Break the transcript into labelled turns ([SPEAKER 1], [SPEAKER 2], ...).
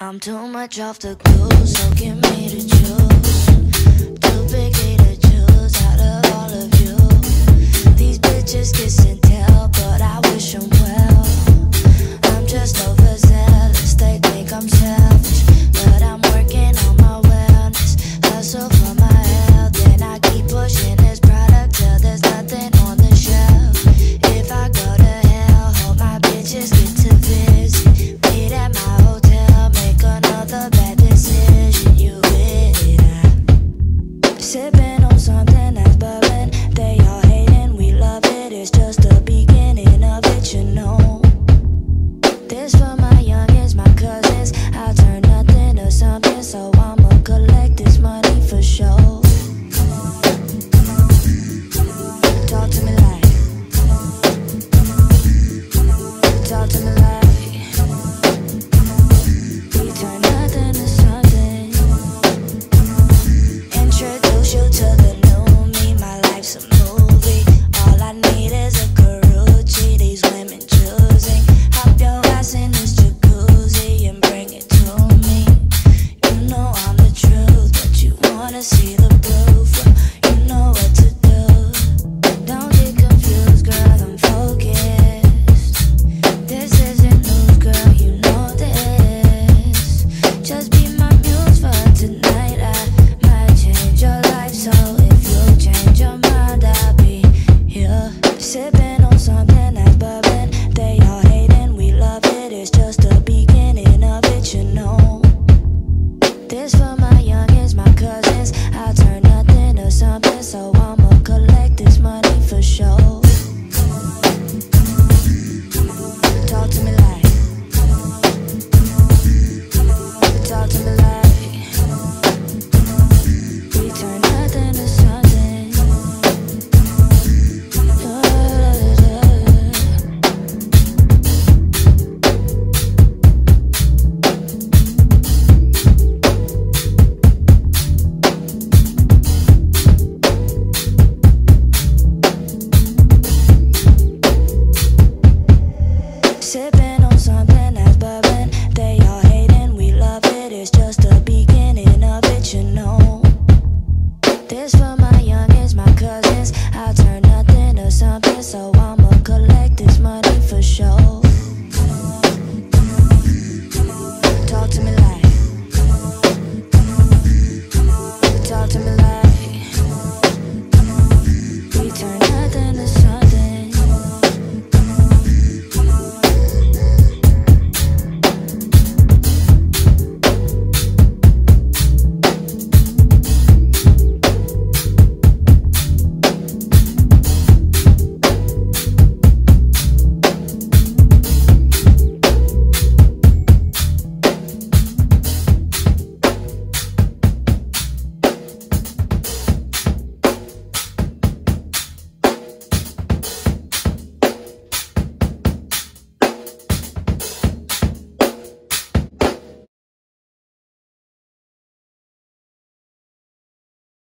[SPEAKER 1] I'm too much off the glue, so give me the juice. Too picky to choose out of all of you. These bitches kiss and tell, but I wish them well. I'm just overzealous, they think I'm selfish, but I'm working on my wellness. Hustle for my health, and I keep pushing this product till there's nothing on the shelf. If I go to hell, hope my bitches get to visit. Meet at my hotel, make another bad decision. You with it? Sipping on something that's bubbling. They all hating, we love it. It's just the beginning of it, you know. This for my youngest, my cousins. I'll turn nothing to something, so I'ma collect this money for sure. Talk to me like, talk to me like. We turn nothing to something. Introduce you to the new me. My life's a movie. All I need is a Karuchi. These women choosing. Hop your ass in this jacuzzi and bring it to me. You know I'm the truth, but you wanna see the proof. You know what to do. Don't get confused, girl, I'm focused. This isn't news, girl, you know this. Just be my muse for tonight. I might change your life, so if you change your mind, I'll be here. Sipping on something that's bubbling. They all hating, we love it. It's just the beginning of it, you know. This for my youngest, my cousins. I'll turn nothing to something, so I'ma collect this money for sure. Talk to me like, talk to me like. We turn nothing to something. Sipping